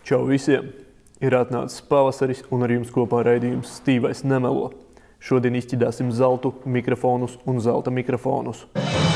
Čau visiem! Ir atnācis pavasaris un ar jums kopā raidījums Stīvais nemelo. Šodien izķidāsim zeltu mikrofonus un zelta mikrofonus.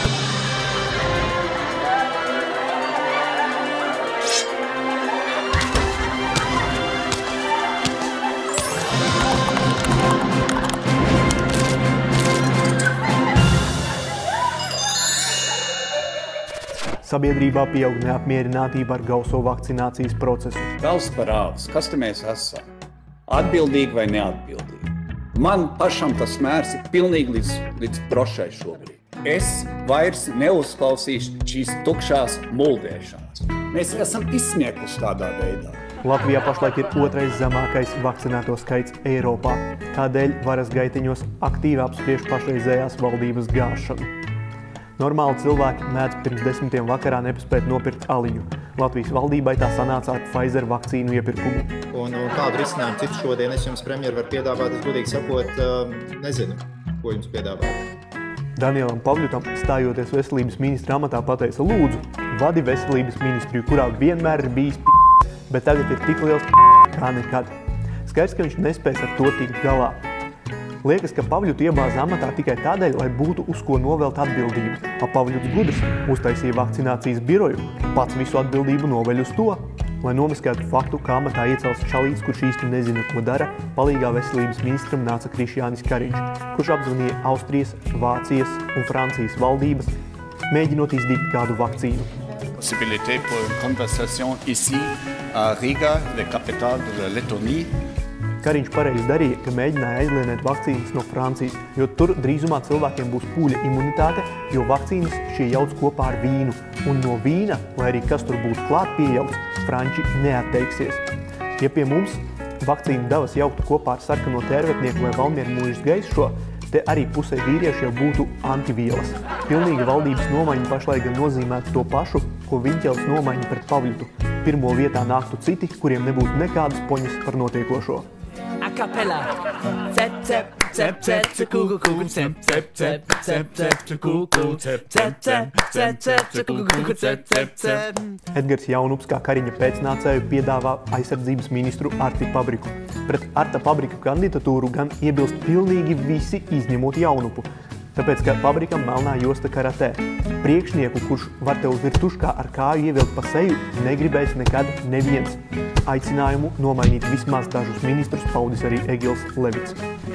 Sabiedrībā pieaug neapmierinātība ar gauso vakcinācijas procesu. Gals par āvis, kas te mēs esam? Atbildīgi vai neatbildīgi? Man pašam tas mērs ir pilnīgi līdz brošai šobrīd. Es vairs neuzklausīšu šīs tukšās muldēšanas. Mēs esam izsmiekluši tādā veidā. Latvijā pašlaik ir otrais zemākais vakcinēto skaits Eiropā. Tādēļ varas gaiteņos aktīvi apspriež pašreizējās valdības gāšanu. Normāli cilvēki mēdz pirms 10 vakarā nepaspēt nopirkt aliņu. Latvijas valdībai tā sanāca ar Pfizer vakcīnu iepirkumu. Un kādu risinājumu citu šodien es jums, premjeri, varu piedāvāt, es godīgi sakot, nezinu, ko jums piedāvāt. Danielam Pavļutam, stājoties veselības ministra amatā, pateica: lūdzu, vadi veselības ministriju, kurā vienmēr ir bijis bet tagad ir tik liels kā nekad. Skaidrs, ka viņš nespēs ar to tikt galā. Liekas, ka Pavļutu iebāza amatā tikai tādēļ, lai būtu uz ko novelt atbildību. Pavļuts gudrs uztaisīja vakcinācijas biroju, pats visu atbildību noveļ uz to. Lai nomaskētu faktu, kā amatā iecels čalīts, kurš īsti nezina, ko dara, palīgā veselības ministram nāca Krišjānis Kariņš, kurš apzvanīja Austrijas, Vācijas un Francijas valdības, mēģinot izdīt kādu vakcīnu. Possibilité pour une conversation ici à Riga, la capitale de la Lettonie. Kariņš pareizi darīja, ka mēģināja aizlienēt vakcīnas no Francijas, jo tur drīzumā cilvēkiem būs pūļa imunitāte, jo vakcīnas šie jauc kopā ar vīnu. Un no vīna, lai arī kas tur būtu klāt pieejauts, franči neatteiksies. Ja pie mums vakcīnu devas jauktu kopā ar sarkano tērvetnieku vai Valmieru mūžas gaišo, te arī pusē vīrieši jau būtu antivielas. Pilnīga valdības nomaiņa pašlaik gan nozīmētu to pašu, ko Viņķels nomaiņa pret Pavļutu. Pirmo vietā nāktu citi, kuriem nebūtu nekādas poņas par notiekošo. A cappella. Tap tap tap tap to Google Google tap tap tap tap tap to Google tap tap tap tap tap to Google tap tap tap. Edgars Jaunups kā Kariņa pēcnācēju piedāvā aizsardzības ministru Arti Pabriku. Pret Arta Pabriku kandidatūru gan iebilst pilnīgi visi izņemot Jaunupu. Tāpēc, ka Pabrikam melnā josta karatē. Priekšnieku, kurš var tev virtuškā ar kāju ievilkt pa seju, negribēs nekad neviens. Aicinājumu nomainīt vismaz dažus ministrus paudis arī Egils Levits.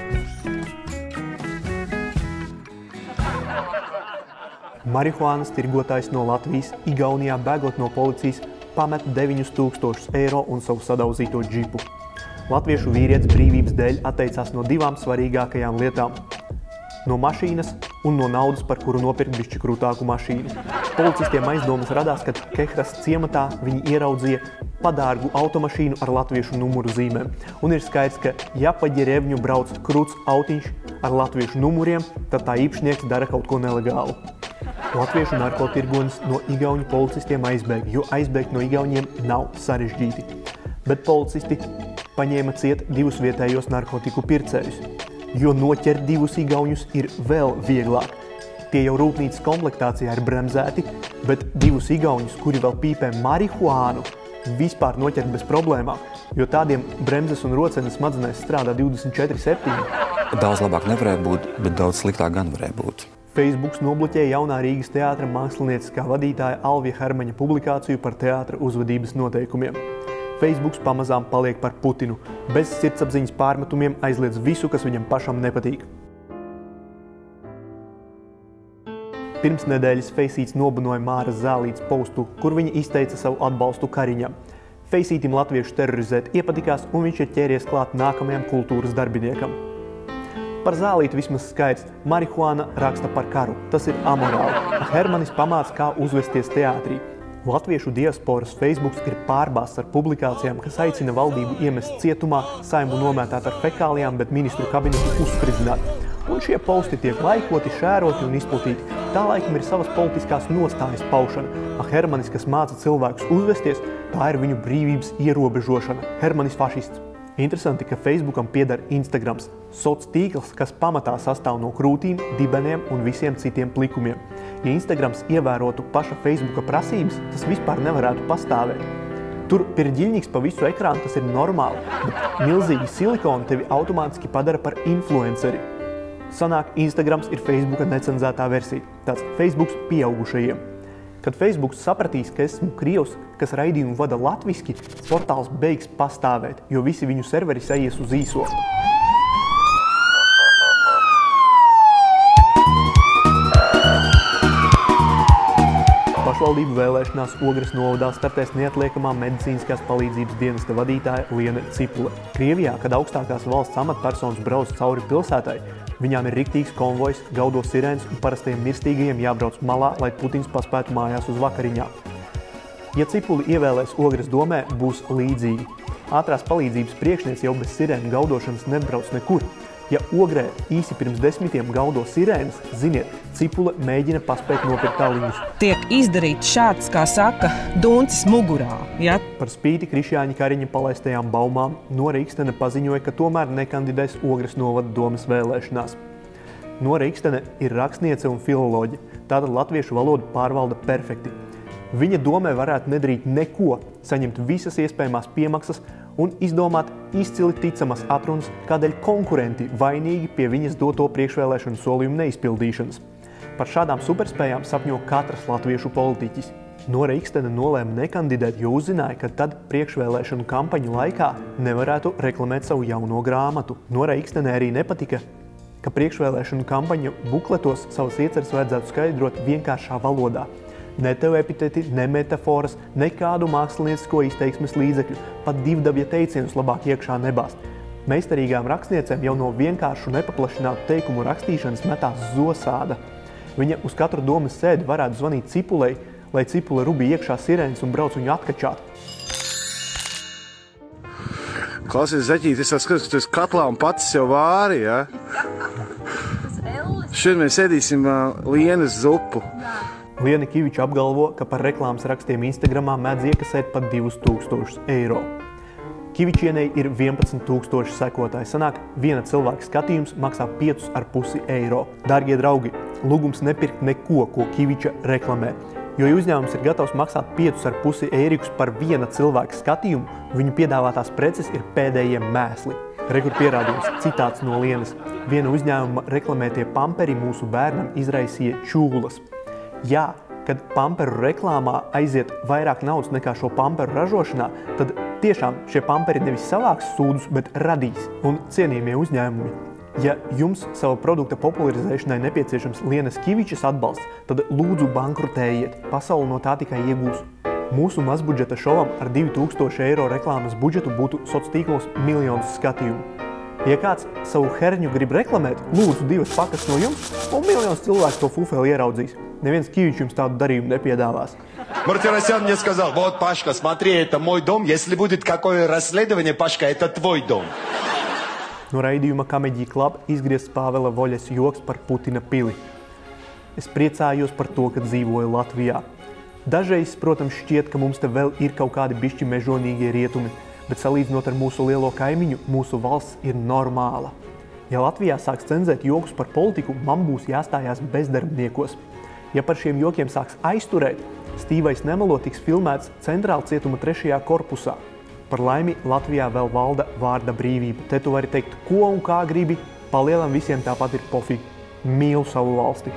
Marihuānas tirgotājs no Latvijas Igaunijā bēgot no policijas pamet 9000 eiro un savu sadauzīto džipu. Latviešu vīrietis brīvības dēļ atteicās no divām svarīgākajām lietām. No mašīnas un no naudas, par kuru nopirkt bišķi krūtāku mašīnu. Policistiem aizdomas radās, kad Kehras ciematā viņi ieraudzīja padārgu automašīnu ar latviešu numuru zīmēm. Un ir skaidrs, ka ja pa ģerevņu brauc krūts autiņš ar latviešu numuriem, tad tā īpašnieks dara kaut ko nelegālu. Latviešu narkotirgonis no igauņu policistiem aizbēg, jo aizbēgt no igauņiem nav sarežģīti. Bet policisti paņēma ciet 2 vietējos narkotiku pircējus. Jo noķert 2 igauņus ir vēl vieglāk. Tie jau rūpnīcas komplektācijā ir bremzēti, bet 2 igauņus, kuri vēl pīpē marihuānu, vispār noķert bez problēmām, jo tādiem bremzes un rocenes smadzenēs strādā 24/7. Daudz labāk nevarēja būt, bet daudz sliktāk gan varēja būt. Facebooks nobloķēja jaunā Rīgas teātra mākslinieckā vadītāja Alvija Hermaņa publikāciju par teātra uzvedības noteikumiem. Facebooks pamazām paliek par Putinu, bez sirdsapziņas pārmetumiem aizliedz visu, kas viņam pašam nepatīk. Pirms nedēļas Feisīts nobunoja Māras Zālītes postu, kur viņa izteica savu atbalstu Kariņam. Feisītim latviešu terorizēt iepatikās, un viņš ir ķēries klāt nākamajam kultūras darbiniekam. Par Zālīti vismaz skaidrs, marihuāna raksta par karu. Tas ir amorāli. Hermanis pamāca, kā uzvesties teātrī. Latviešu diasporas Facebooks ir pārbāsts ar publikācijām, kas aicina valdību iemest cietumā, Saeimu nomētāt ar fekālijām, bet ministru kabinetu uzspridzināt. Un šie posti tiek laikoti, šēroti un izplatīti. Tā laikam ir savas politiskās nostājas paušana. Hermanis, kas māca cilvēkus uzvesties, tā ir viņu brīvības ierobežošana. Hermanis fašists. Interesanti, ka Facebookam pieder Instagrams, soc tīkls, kas pamatā sastāv no krūtīm, dibeniem un visiem citiem plikumiem. Ja Instagrams ievērotu paša Facebooka prasības, tas vispār nevarētu pastāvēt. Tur pirģiļņiks pa visu ekrānu, tas ir normāli, bet milzīgi silikoni tevi automātiski padara par influenceri. Sanāk, Instagrams ir Facebooka necenzētā versija, tāds Facebooks pieaugušajiem. Kad Facebooks sapratīs, ka esmu krievs, kas raidījumu vada latviski, portāls beigs pastāvēt, jo visi viņu serveri aizies uz īso. Pašvaldību vēlēšanās Ogres novadā startēs neatliekamā medicīniskās palīdzības dienesta vadītāja Liene Cipule. Krievijā, kad augstākās valsts amatpersonas brauc cauri pilsētai, viņām ir riktīgs konvojs, gaudo sirēnas un parastajiem mirstīgajiem jābrauc malā, lai Putins paspētu mājās uz vakariņām. Ja Cipuli ievēlēs Ogres domē, būs līdzīgi. Ātrās palīdzības priekšniece jau bez sirēnu gaudošanas nebrauc nekur. Ja Ogrē īsi pirms 10 gaudo sirēnas, ziniet, Cipule mēģina paspēt nopirkt tāliņus. Tiek izdarīts šāds, kā saka, duncis mugurā. Ja? Par spīti Krišjāņa Kariņa palaistajām baumām Nora Ikstene paziņoja, ka tomēr nekandidēs Ogres novada domes vēlēšanās. Nora Ikstene ir rakstniece un filoloģe, tātad latviešu valodu pārvalda perfekti. Viņa domē varētu nedarīt neko, saņemt visas iespējamās piemaksas un izdomāt izcili ticamas atrunas, kādēļ konkurenti vainīgi pie viņas doto priekšvēlēšanu solījumu neizpildīšanas. Par šādām superspējām sapņo katrs latviešu politiķis. Nora Ikstene nolēma nekandidēt, jo uzzināja, ka tad priekšvēlēšanu kampaņu laikā nevarētu reklamēt savu jauno grāmatu. Nora Ikstene arī nepatika, ka priekšvēlēšanu kampaņu bukletos savas ieceres vajadzētu skaidrot vienkāršā valodā. Ne tev epiteti, ne metaforas, nekādu māksliniecisko izteiksmes līdzekļu, pat divdabja teicienus labāk iekšā nebāst. Meistarīgām rakstniecēm jau no vienkāršu nepaplašinātu teikumu rakstīšanas metās zosāda. Viņa uz katru domas sēdi varētu zvanīt Cipulei, lai Cipule rubī iekšā sirēnas un brauc viņu atkačāt. Klausies, Zeķīt, es skatos, ka tu esi katlā un pats sev vāri, ja? Šodien mēs ēdīsim Lienes zupu. Liene Kiviča apgalvo, ka par reklāmas rakstiem Instagramā mēdz iekasēt pat 2000 eiro. Kivičienei ir 11 000 sekotāji. Sanāk, viena cilvēka skatījums maksā 5,5 eiro. Dārgie draugi, lūgums nepirkt neko, ko Kiviča reklamē. Jo, ja uzņēmums ir gatavs maksāt 5,5 eirikus par viena cilvēka skatījumu, viņu piedāvātās preces ir pēdējie mēsli. Rekur pierādījums, citāts no Lienes. Viena uzņēmuma reklamētie pamperi mūsu bērnam izraisīja čūlas. Jā, kad pamperu reklāmā aiziet vairāk naudas nekā šo pamperu ražošanā, tad tiešām šie pamperi nevis savāks sūdus, bet radīs. Un cienījamie uzņēmumi, ja jums sava produkta popularizēšanai nepieciešams Lienes Kivičas atbalsts, tad lūdzu bankrutējiet. Pasaule no tā tikai iegūs. Mūsu mazbudžeta šovam ar 2000 eiro reklāmas budžetu būtu sociālos miljonus skatījumu. Ja kāds savu herņu grib reklamēt, lūdzu 2 pakas no jums, un miljonus cilvēku to fufeli ieraudzīs. Neviens Kivičs jums tādu darījumu nepiedāvās. Мартиросян мне сказал, вот, Пашка, смотри, это мой дом, если будет какое расследование, Пашка, это твой дом. No raidījuma Comedy Club izgriezts Pāvela Voļas joks par Putina pili. Es priecājos par to, ka dzīvoju Latvijā. Dažreiz, protams, šķiet, ka mums te vēl ir kaut kādi bišķi mežonīgie rietumi, bet salīdzinot ar mūsu lielo kaimiņu, mūsu valsts ir normāla. Ja Latvijā sāks cenzēt jokus par politiku, man būs jāstājās bezdarbniekos. Ja par šiem jokiem sāks aizturēt, Stīvais Nemelo tiks filmēts Centrāla cietuma 3. korpusā. Par laimi Latvijā vēl valda vārda brīvība. Te tu vari teikt, ko un kā gribi, palielam visiem tāpat ir pofīgi. Mīlu savu valsti.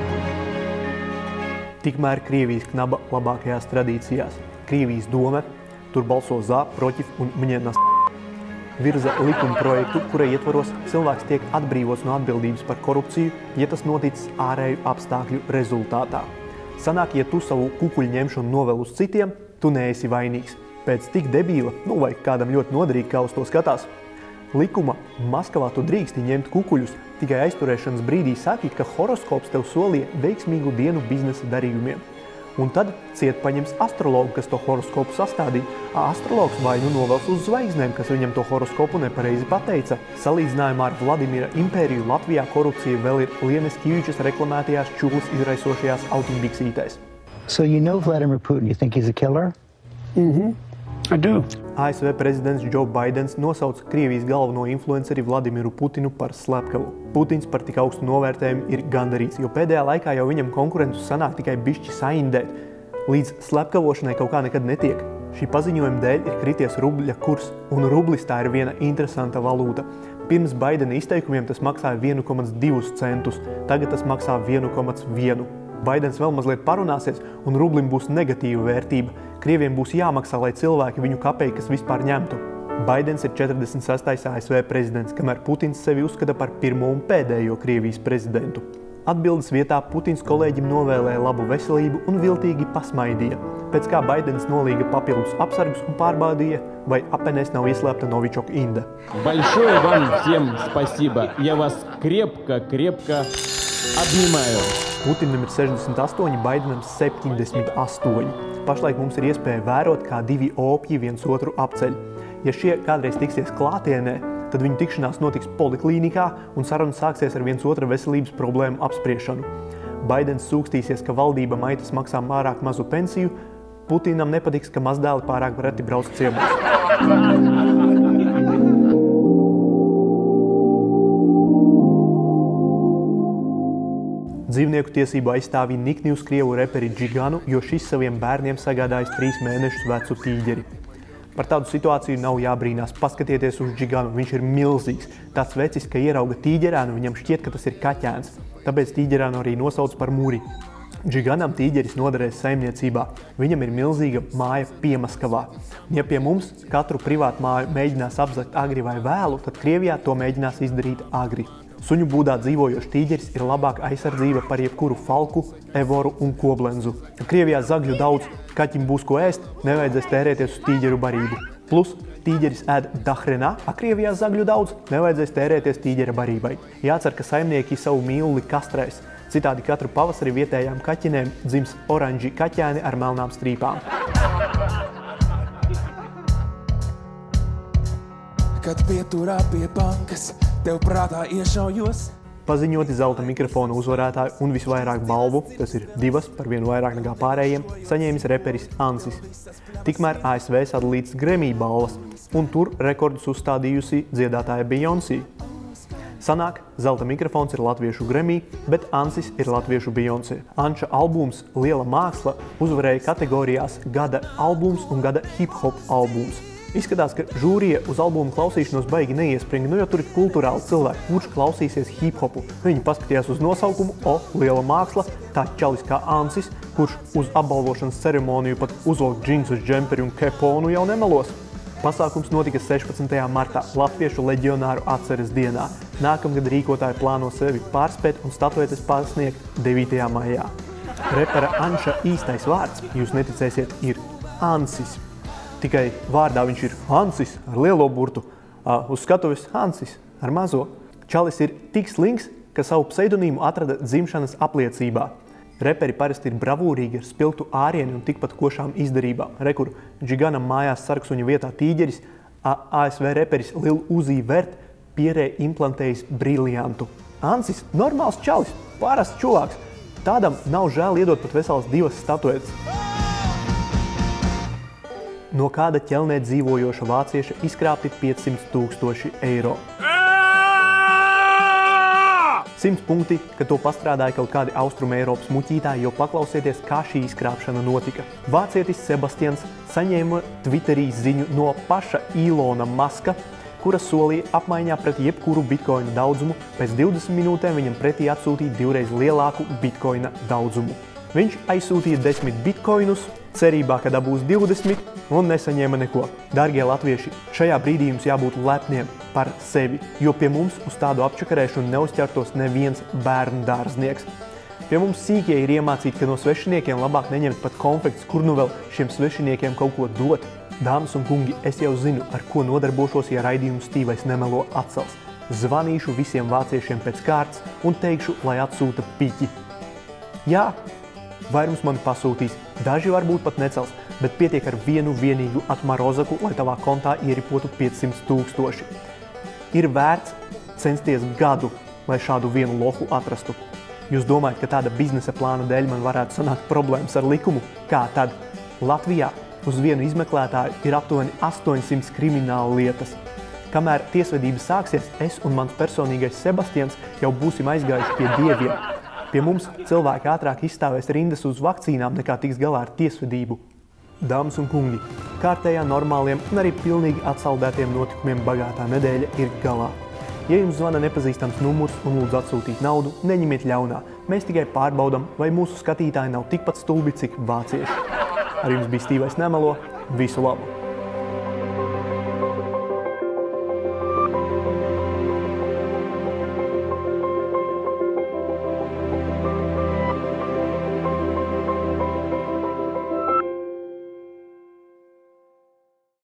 Tikmēr Krievijas knaba labākajās tradīcijās. Krievijas dome, tur balso za, protiv un mņenas virza likuma projektu, kura ietvaros cilvēks tiek atbrīvots no atbildības par korupciju, ja tas noticis ārēju apstākļu rezultātā. Sanāk, ja tu savu kukuļu ņemšanu novēl uz citiem, tu neesi vainīgs. Pēc tik debīla, vai kādam ļoti noderīgi, kā uz to skatās. Likuma Maskavā tu drīksti ņemt kukuļus, tikai aizturēšanas brīdī saki, ka horoskops tev solīja veiksmīgu dienu biznesa darījumiem. Un tad ciet paņems astrologu, kas to horoskopu sastādīja. Astrologs vai nu novels uz zvaigznēm, kas viņam to horoskopu nepareizi pateica. Salīdzinājumā ar Vladimira impēriju Latvijā korupcija vēl ir Lienes Kivičas reklamētajās čūlas izraisošajās autiņbiksītēs. So you know Vladimir Putin, you think he's a killer? I do. ASV prezidents Joe Bidens nosauca Krievijas galveno influenceri Vladimiru Putinu par slepkavu. Putins par tik augstu novērtējumu ir gandarīts, jo pēdējā laikā jau viņam konkurentus sanāk tikai bišķi saindēt. Līdz slepkavošanai kaut kā nekad netiek. Šī paziņojuma dēļ ir krities rubļa kurs, un rublis tā ir viena interesanta valūta. Pirms Baidena izteikumiem tas maksāja 1,2 centus, tagad tas maksā 1,1. Baidens vēl mazliet parunāsies, un rublim būs negatīva vērtība. Krieviem būs jāmaksā, lai cilvēki viņu kapeikas vispār ņemtu. Baidens ir 46. ASV prezidents, kamēr Putins sevi uzskata par pirmo un pēdējo Krievijas prezidentu. Atbildes vietā Putins kolēģim novēlēja labu veselību un viltīgi pasmaidīja. Pēc kā Baidens nolīga papildus apsargus un pārbaudīja, vai apenēs nav ieslēpta Novičoka inde. Большое вам всем спасибо. Я вас крепко обнимаю. Putinam ir 68, Baidenam 78. Pašlaik mums ir iespēja vērot, kā divi opji viens otru apceļ. Ja šie kādreiz tiksies klātienē, tad viņu tikšanās notiks poliklīnikā un sarunas sāksies ar viens otra veselības problēmu apspriešanu. Baidens sūkstīsies, ka valdība maitas maksā pārāk mazu pensiju, Putinam nepatiks, ka mazdēli pārāk reti brauc ciemos. Dzīvnieku tiesību aizstāvja nikni uz krievu reperi Džiganu, jo šis saviem bērniem sagādājis 3 mēnešus vecu tīģeri. Par tādu situāciju nav jābrīnās. Paskatieties uz Džiganu, viņš ir milzīgs. Tāds vecis, ka ierauga tīģerānu, viņam šķiet, ka tas ir kaķēns. Tāpēc tīģerānu arī nosauc par muri. Džiganam tīģeris noderēs saimniecībā. Viņam ir milzīga māja Piemaskavā. Ja pie mums katru privātu māju mēģinās apzakt agri vai vēlu, tad Krievijā to mēģinās izdarīt agri. Suņu būdā dzīvojošs tīģeris ir labāka aizsardzība par jebkuru falku, evoru un koblenzu. Krievijā zagļu daudz, kaķim būs ko ēst, nevajadzēs tērēties uz tīģeru barību. Plus, tīģeris ēd dahrenā, a Krievijā zagļu daudz, nevajadzēs tērēties tīģera barībai. Jācer, ka saimnieki savu mīluli kastrēs. Citādi katru pavasari vietējām kaķinēm dzims oranži kaķēni ar melnām strīpām. Kad pieturā pie bankas, tev prātā iešaujos. Paziņoti zelta mikrofona uzvarētāju un visvairāk balvu, tas ir 2 par vienu vairāk nekā pārējiem, saņēmis reperis Ansis. Tikmēr ASV sadalīts Grammy balvas, un tur rekordus uzstādījusi dziedātāja Beyoncé. Sanāk, zelta mikrofons ir latviešu Grammy, bet Ansis ir latviešu Beyoncé. Anča albums Liela māksla uzvarēja kategorijās Gada albums un Gada hip-hop albums. Izskatās, ka žūrija uz albumu klausīšanos baigi neiespringa, jo tur ir kulturāli cilvēki, kurš klausīsies hip-hopu. Viņi paskatījās uz nosaukumu, Liela māksla, tā čalis kā Ansis, kurš uz apbalvošanas ceremoniju pat uzvilk džinsus, džemperi un keponu jau nemelos. Pasākums notika 16. martā, Latviešu leģionāru atceres dienā. Nākamgad rīkotāji plāno sevi pārspēt un statuetes pārsniegt 9. maijā. Repera Anča īstais vārds, jūs neticēsiet, ir Ansis. Tikai vārdā viņš ir Hansis ar lielo burtu, uz skatuves Hansis ar mazo. Čalis ir tik slings, ka savu pseidonīmu atrada dzimšanas apliecībā. Reperi parasti ir bravūrīgi ar spilgtu ārieni un tikpat košām izdarībām. Rekur Džiganam mājās sarksuņa vietā tīģeris, ASV reperis Lil Uzi Vert pierē implantējis briljantu. Hansis, normāls čalis, parasts čovāks. Tādam nav žēl iedot pat veselas 2 statuetes. No kāda ķelnē dzīvojoša vācieša izkrāpti 500 000 eiro. 100 punkti, ka to pastrādāja kaut kādi Austruma Eiropas muķītāji, jo paklausieties, kā šī izkrāpšana notika. Vācietis Sebastians saņēma Twitterī ziņu no paša Ilona Maska, kura solīja apmaiņā pret jebkuru bitkoina daudzumu, pēc 20 minūtēm viņam pretī atsūtīja 2 reiz lielāku bitkoina daudzumu. Viņš aizsūtīja 10 bitkoinus, cerībā, ka dabūs 20 un nesaņēma neko. Dargie latvieši, šajā brīdī jums jābūt lepniem par sevi, jo pie mums uz tādu apčakarēšanu neuzķertos neviens bērnu dārznieks. Pie mums sīkie ir iemācīti, ka no svešiniekiem labāk neņemt pat konfekts, kur nu vēl šiem svešiniekiem kaut ko dot. Dāmas un kungi, es jau zinu, ar ko nodarbošos, ja raidījums Stīvais nemelo atcels. Zvanīšu visiem vāciešiem pēc kārtas un teikšu, lai atsūta piķi. Jā, vairums mani pasūtīs, daži varbūt pat necels, bet pietiek ar vienu vienīgu atmarozaku, lai tavā kontā ieripotu 500 000. Ir vērts censties gadu, lai šādu vienu lohu atrastu. Jūs domājat, ka tāda biznesa plāna dēļ man varētu sanākt problēmas ar likumu? Kā tad? Latvijā uz vienu izmeklētāju ir aptuveni 800 krimināla lietas. Kamēr tiesvedība sāksies, es un mans personīgais Sebastians jau būsim aizgājuši pie dieviem. Pie mums cilvēki ātrāk izstāvēs rindas uz vakcīnām, nekā tiks galā ar tiesvedību. Dāmas un kungi, kārtējā normāliem un arī pilnīgi atsaldētiem notikumiem bagātā nedēļa ir galā. Ja jums zvana nepazīstams numurs un lūdz atsūtīt naudu, neņemiet ļaunā. Mēs tikai pārbaudam, vai mūsu skatītāji nav tikpat stulbi, cik vācieši. Ar jums bija Stīvais Nemelo. Visu labu!